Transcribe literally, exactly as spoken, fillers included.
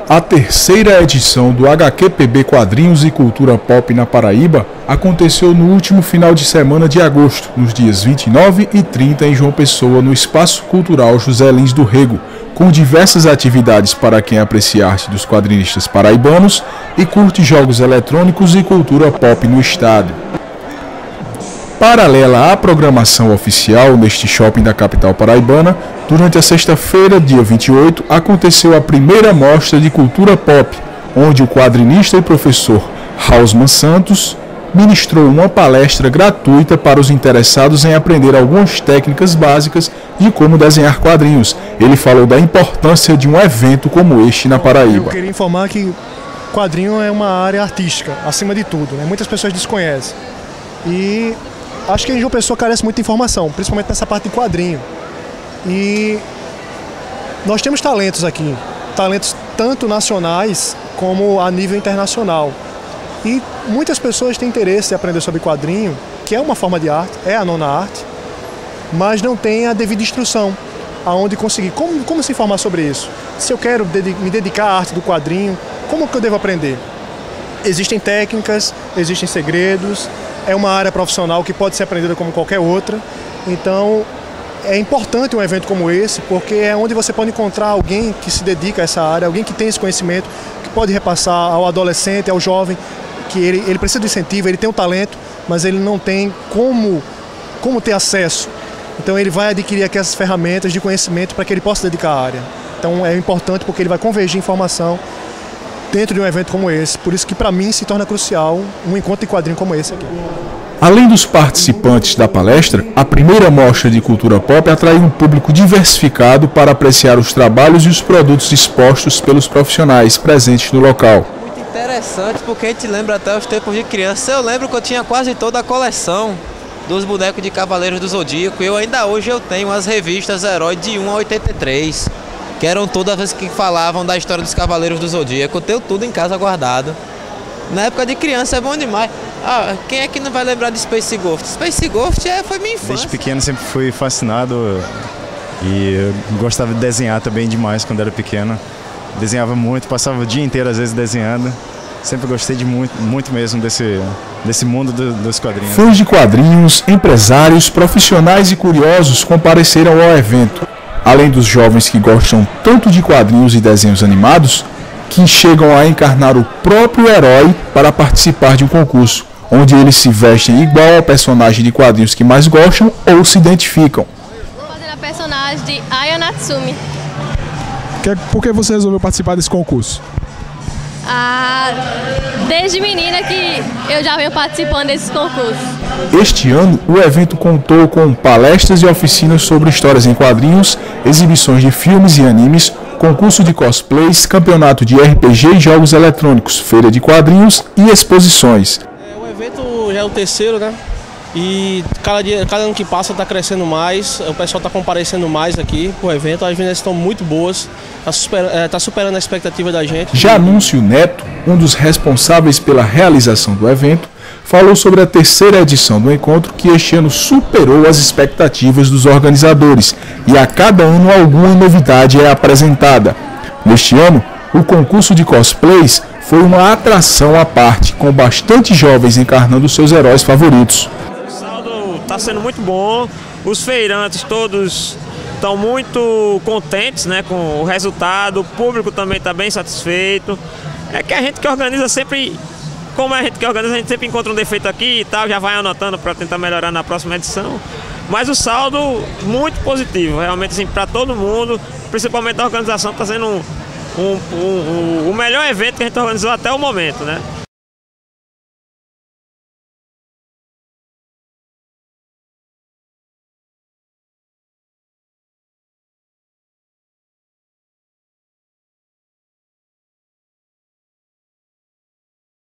A terceira edição do H Q P B Quadrinhos e Cultura Pop na Paraíba aconteceu no último final de semana de agosto, nos dias vinte e nove e trinta em João Pessoa, no Espaço Cultural José Lins do Rego, com diversas atividades para quem aprecia a arte dos quadrinistas paraibanos e curte jogos eletrônicos e cultura pop no estado. Paralela à programação oficial neste shopping da capital paraibana, durante a sexta-feira, dia vinte e oito, aconteceu a primeira mostra de cultura pop, onde o quadrinista e professor Hausmann Santos ministrou uma palestra gratuita para os interessados em aprender algumas técnicas básicas de como desenhar quadrinhos. Ele falou da importância de um evento como este na Paraíba. Eu queria informar que quadrinho é uma área artística, acima de tudo, né? Muitas pessoas desconhecem. E acho que a João Pessoa carece muito de informação, principalmente nessa parte de quadrinho. E nós temos talentos aqui, talentos tanto nacionais como a nível internacional. E muitas pessoas têm interesse em aprender sobre quadrinho, que é uma forma de arte, é a nona arte, mas não tem a devida instrução, aonde conseguir. Como, como se informar sobre isso? Se eu quero me dedicar à arte do quadrinho, como que eu devo aprender? Existem técnicas, existem segredos, é uma área profissional que pode ser aprendida como qualquer outra, então é importante um evento como esse, porque é onde você pode encontrar alguém que se dedica a essa área, alguém que tem esse conhecimento, que pode repassar ao adolescente, ao jovem, que ele, ele precisa de incentivo, ele tem um talento, mas ele não tem como, como ter acesso. Então ele vai adquirir aqui essas ferramentas de conhecimento para que ele possa dedicar à área. Então é importante porque ele vai convergir informação dentro de um evento como esse. Por isso que para mim se torna crucial um encontro de quadrinho como esse aqui. Além dos participantes da palestra, a primeira mostra de cultura pop atraiu um público diversificado para apreciar os trabalhos e os produtos expostos pelos profissionais presentes no local. Muito interessante, porque a gente lembra até os tempos de criança. Eu lembro que eu tinha quase toda a coleção dos bonecos de Cavaleiros do Zodíaco. Eu ainda hoje eu tenho as revistas Herói de um a oitenta e três, que eram todas as que falavam da história dos Cavaleiros do Zodíaco. Eu tenho tudo em casa guardado. Na época de criança é bom demais. Ah, quem é que não vai lembrar de Space Ghost? Space Ghost é, foi minha infância. Desde pequeno sempre fui fascinado e eu gostava de desenhar também demais quando era pequeno. Desenhava muito, passava o dia inteiro às vezes desenhando. Sempre gostei de muito, muito mesmo desse, desse mundo do, dos quadrinhos. Fãs de quadrinhos, empresários, profissionais e curiosos compareceram ao evento. Além dos jovens que gostam tanto de quadrinhos e desenhos animados, que chegam a encarnar o próprio herói para participar de um concurso, onde eles se vestem igual ao personagem de quadrinhos que mais gostam ou se identificam. Estou fazendo a personagem de Aya Natsumi. Por que você resolveu participar desse concurso? Ah, desde menina que eu já venho participando desses concursos. Este ano, o evento contou com palestras e oficinas sobre histórias em quadrinhos, exibições de filmes e animes, concurso de cosplays, campeonato de R P G e jogos eletrônicos, feira de quadrinhos e exposições. É, o evento já é o terceiro, né? E cada, dia, cada ano que passa está crescendo mais, o pessoal está comparecendo mais aqui com o evento, as vendas estão muito boas, está super, é, tá superando a expectativa da gente. Já Anúncio Neto, um dos responsáveis pela realização do evento, falou sobre a terceira edição do encontro, que este ano superou as expectativas dos organizadores e a cada ano alguma novidade é apresentada. Neste ano, o concurso de cosplays foi uma atração à parte, com bastante jovens encarnando seus heróis favoritos. O saldo está sendo muito bom, os feirantes todos estão muito contentes, né, com o resultado, o público também está bem satisfeito. É que a gente que organiza sempre... Como a gente que organiza, a gente sempre encontra um defeito aqui e tal, já vai anotando para tentar melhorar na próxima edição. Mas o saldo muito positivo, realmente assim, para todo mundo, principalmente a organização, está sendo um, um, um, um, o melhor evento que a gente organizou até o momento, né?